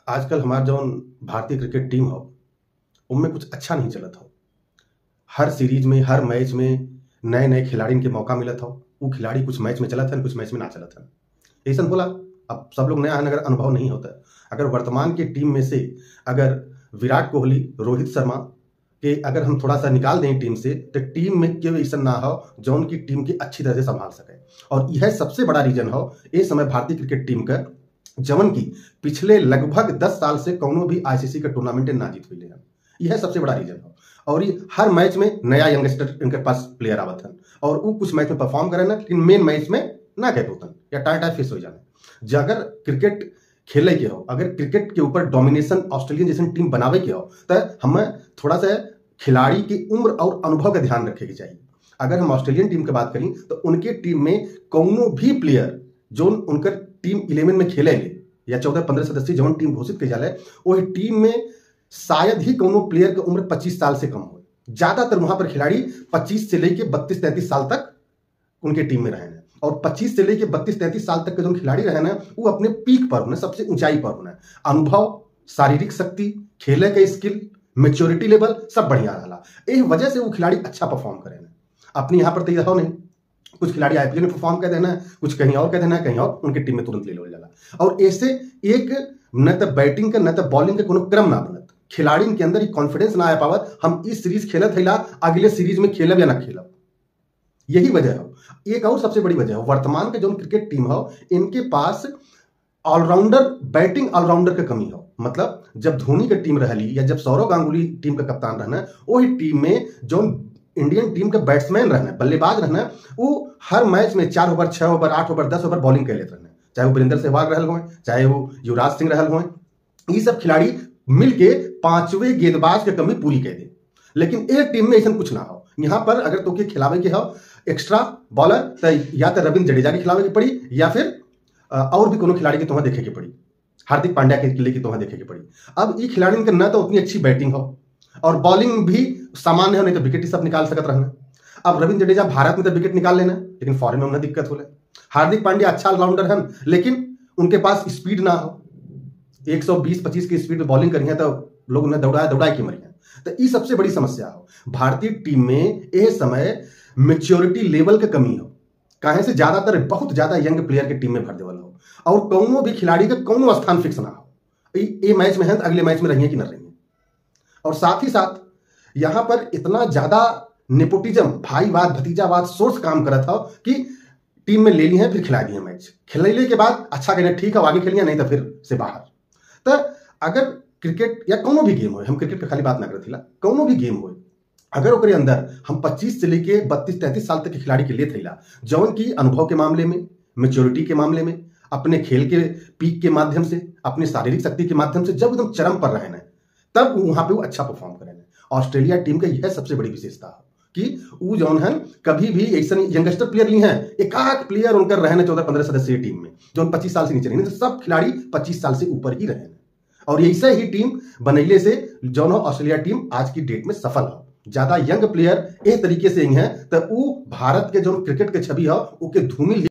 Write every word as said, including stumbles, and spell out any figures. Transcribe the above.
आजकल हमार जौन भारतीय क्रिकेट टीम हौ उनमें कुछ अच्छा नहीं चलत हौ। हर सीरीज में हर मैच में नए नए खिलाड़ियों के मौका मिलत हौ। वो खिलाड़ी कुछ मैच में चलत हन, कुछ मैच में ना चलत हन। ऐसन होला। अब सब लोग नया हन, अगर अनुभव नहीं होता, अगर वर्तमान की टीम में से अगर विराट कोहली, रोहित शर्मा के अगर हम थोड़ा सा निकाल दें टीम से, तो टीम में केवल ऐसा ना हो जो उनकी टीम की अच्छी तरह से संभाल सके। और यह सबसे बड़ा रीजन हो इस समय भारतीय क्रिकेट टीम का, जवन की पिछले लगभग दस साल से कौनो भी आईसीसी का टूर्नामेंट ना जीत हुई है। यह सबसे बड़ा रीजन हो। और ये हर मैच में नया यंगस्टर इनके पास प्लेयर आवत हन और वो कुछ मैच में परफॉर्म करे ना, लेकिन मेन मैच में ना गए होतन या टाइम टाइम फेस हो जाने। अगर क्रिकेट खेले के हो, अगर क्रिकेट के ऊपर डोमिनेशन ऑस्ट्रेलियन जैसे टीम बनावे के हो, तो हमें थोड़ा सा खिलाड़ी की उम्र और अनुभव का ध्यान रखे के चाहिए। अगर हम ऑस्ट्रेलियन टीम की बात करें तो उनके टीम में कोनो भी प्लेयर जो उनकर टीम इलेवन में खेलेंगे या चौदह पंद्रह सदस्यीय जवन टीम घोषित की जाए, वही टीम में शायद ही कोनो प्लेयर की उम्र पच्चीस साल से कम हो। ज्यादातर वहां पर खिलाड़ी पच्चीस से लेकर बत्तीस तैंतीस साल तक उनके टीम में रहे हैं। और पच्चीस से लेकर बत्तीस तैंतीस साल तक के जो खिलाड़ी रहे ना, वो अपने पीक पर होने, सबसे ऊंचाई पर होना, अनुभव, शारीरिक शक्ति, खेले के स्किल, मेच्योरिटी लेवल सब बढ़िया रहा। इस वजह से वो खिलाड़ी अच्छा परफॉर्म करे। अपने यहाँ पर तो हो नहीं, कुछ खिलाड़ी आईपीएल में परफॉर्म कर देना है, कुछ कहीं और कर देना है, कहीं और उनकी टीम में तुरंत ले लो जाला। और ऐसे एक न तो बैटिंग का न तो बॉलिंग का कोनो क्रम ना बनत, खिलाड़ी के अंदर कॉन्फिडेंस ना आ पावत, हम इस सीरीज खेलत है, अगले सीरीज में खेलब या ना खेलब। यही वजह हो। एक और सबसे बड़ी वजह हो, वर्तमान के जो क्रिकेट टीम हो, इनके पास ऑलराउंडर, बैटिंग ऑलराउंडर का कमी हो। मतलब जब धोनी की टीम रहली या जब सौरव गांगुली टीम का कप्तान रहना, वही टीम में जो इंडियन टीम के बैट्समैन रहना, बल्लेबाज रहना, वो हर मैच में चार ओवर, छह ओवर, आठ ओवर, दस ओवर बॉलिंग कर लेते रहना। चाहे वो वीरेंद्र सहवाग रहल हो, चाहे वो युवराज सिंह रहल हो, ये सब खिलाड़ी मिलके पांचवें गेंदबाज की कमी पूरी कर दे। लेकिन एक टीम में ऐसा कुछ ना हो। यहां पर अगर तो के खिलावे के हो एक्स्ट्रा बॉलर, तो या तो रविंद्र जडेजा के खिलावे की पड़ी या फिर और भी कोनो खिलाड़ी की तुम्हें देखे की पड़ी, हार्दिक पांड्या के लिए की तुम्हें देखे की पड़ी। अब ये खिलाड़ी का न तो उतनी अच्छी बैटिंग हो और बॉलिंग भी सामान्य हो, नहीं तो विकेट ही सब निकाल सकत रहना। अब रविंद्र जडेजा भारत में तो विकेट निकाल लेना, लेकिन फॉरेन में उन्हें दिक्कत हो। हार्दिक पांड्या अच्छा ऑलराउंडर है, लेकिन उनके पास स्पीड ना हो। एक सौ बीस पच्चीस की स्पीड में बॉलिंग करी है तो लोग उन्हें दौड़ाए दौड़ाए की मरी है। तो ये सबसे बड़ी समस्या हो भारतीय टीम में। इस समय मेच्योरिटी लेवल की कमी हो, कहे से ज्यादातर बहुत ज्यादा यंग प्लेयर के टीम में भर देवल हो और कौनो भी खिलाड़ी का कौनो स्थान फिक्स ना हो। ये मैच में है तो अगले मैच में रहिए कि न रहिए। और साथ ही साथ यहां पर इतना ज्यादा नेपोटिज्म, भाईवाद, भतीजावाद सोर्स काम करत हो कि टीम में ले ली है, फिर खिला दिए मैच, खिलने के बाद अच्छा कहना ठीक है आगे खेलिए, नहीं तो फिर से बाहर। तो अगर क्रिकेट या कोनो भी गेम हो, हम क्रिकेट पे खाली बात ना करते, कोनो भी गेम हो, अगर ओकरे अंदर हम पच्चीस से लेके बत्तीस तैंतीस साल तक के खिलाड़ी के लिए थैला, जौन की अनुभव के मामले में, मेच्योरिटी के मामले में, अपने खेल के पीक के माध्यम से, अपनी शारीरिक शक्ति के माध्यम से जब एकदम चरम पर रहे ना, तब वहां पे वो अच्छा परफॉर्म करेंगे। ऑस्ट्रेलिया टीम का यह सबसे बड़ी विशेषता है कि वो जौन है कभी भी ऐसा यंगस्टर प्लेयर नहीं है, एक आध प्लेयर उनकर रहने चौदह पंद्रह सदस्यीय टीम में जो पच्चीस साल से नीचे नहीं, तो सब खिलाड़ी पच्चीस साल से ऊपर ही रहे। और ऐसे ही टीम बनैले से जौन ऑस्ट्रेलिया टीम आज की डेट में सफल हो। ज्यादा यंग प्लेयर इस तरीके से ही है तो वो भारत के जो क्रिकेट के छवि हो, उसके धूमिल